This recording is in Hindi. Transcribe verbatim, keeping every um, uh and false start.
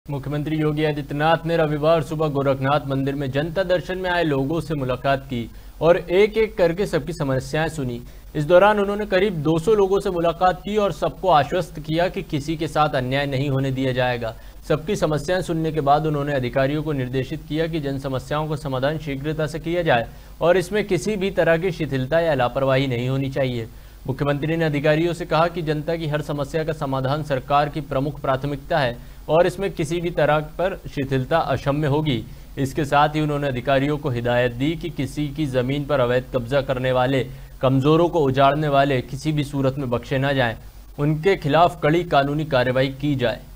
मुख्यमंत्री योगी आदित्यनाथ ने रविवार सुबह गोरखनाथ मंदिर में जनता दर्शन में आए लोगों से मुलाकात की और एक एक करके सबकी समस्याएं सुनी। इस दौरान उन्होंने करीब दो सौ लोगों से मुलाकात की और सबको आश्वस्त किया कि किसी के साथ अन्याय नहीं होने दिया जाएगा। सबकी समस्याएं सुनने के बाद उन्होंने अधिकारियों को निर्देशित किया कि जन समस्याओं का समाधान शीघ्रता से किया जाए और इसमें किसी भी तरह की शिथिलता या लापरवाही नहीं होनी चाहिए। मुख्यमंत्री ने अधिकारियों से कहा कि जनता की हर समस्या का समाधान सरकार की प्रमुख प्राथमिकता है और इसमें किसी भी तरह पर शिथिलता अक्षम्य होगी। इसके साथ ही उन्होंने अधिकारियों को हिदायत दी कि किसी की जमीन पर अवैध कब्जा करने वाले, कमजोरों को उजाड़ने वाले किसी भी सूरत में बख्शे न जाएं। उनके खिलाफ कड़ी कानूनी कार्रवाई की जाए।